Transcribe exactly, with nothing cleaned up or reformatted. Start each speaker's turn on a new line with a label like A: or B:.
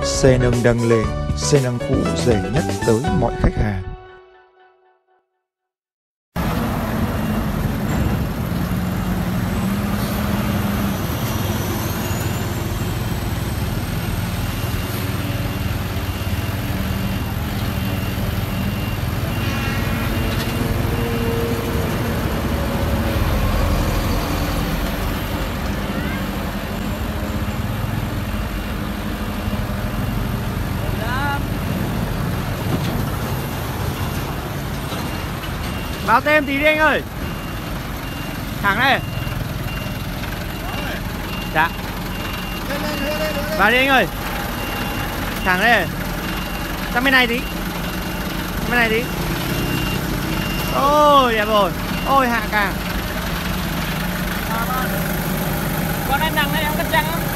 A: Xe nâng đăng lên, xe nâng cũ rẻ nhất tới mọi khách hàng.
B: Báo thêm tí đi anh ơi. Thẳng này. Dạ. Vào đi anh ơi. Thẳng đây. Sang bên này tí. Bên này tí. Ôi đẹp rồi. Ôi hạ càng.
C: Con anh đằng này em cắt trăng.